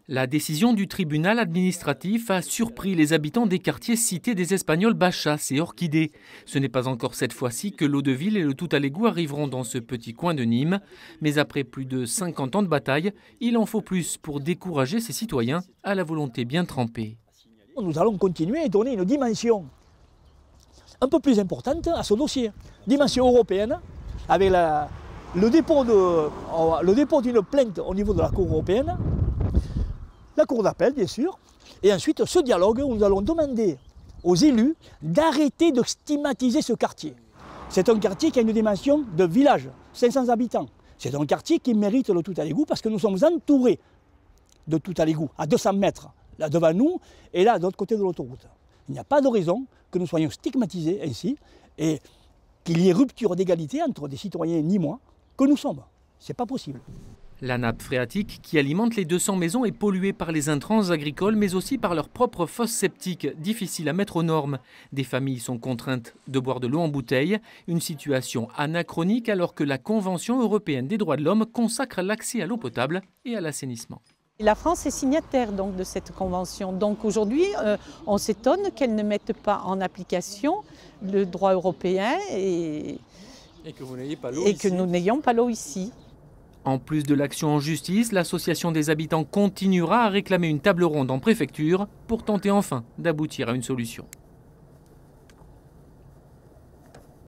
La décision du tribunal administratif a surpris les habitants des quartiers cités des Espagnols Bachas et Orchidée. Ce n'est pas encore cette fois-ci que l'eau de ville et le tout à l'égout arriveront dans ce petit coin de Nîmes. Mais après plus de 50 ans de bataille, il en faut plus pour décourager ces citoyens à la volonté bien trempée. Nous allons continuer et donner une dimension un peu plus importante à ce dossier. Dimension européenne, avec le dépôt d'une plainte au niveau de la Cour européenne, la Cour d'appel bien sûr, et ensuite ce dialogue où nous allons demander aux élus d'arrêter de stigmatiser ce quartier. C'est un quartier qui a une dimension de village, 500 habitants. C'est un quartier qui mérite le tout à l'égout parce que nous sommes entourés de tout à l'égout, à 200 mètres, là devant nous et là de l'autre côté de l'autoroute. Il n'y a pas de raison que nous soyons stigmatisés ainsi et qu'il y ait rupture d'égalité entre des citoyens nîmois que nous sommes. C'est pas possible. La nappe phréatique qui alimente les 200 maisons est polluée par les intrants agricoles, mais aussi par leurs propres fosses septiques, difficiles à mettre aux normes. Des familles sont contraintes de boire de l'eau en bouteille, une situation anachronique alors que la Convention européenne des droits de l'homme consacre l'accès à l'eau potable et à l'assainissement. La France est signataire donc de cette convention. Donc aujourd'hui, on s'étonne qu'elle ne mette pas en application le droit européen et que nous n'ayons pas l'eau ici. En plus de l'action en justice, l'association des habitants continuera à réclamer une table ronde en préfecture pour tenter enfin d'aboutir à une solution.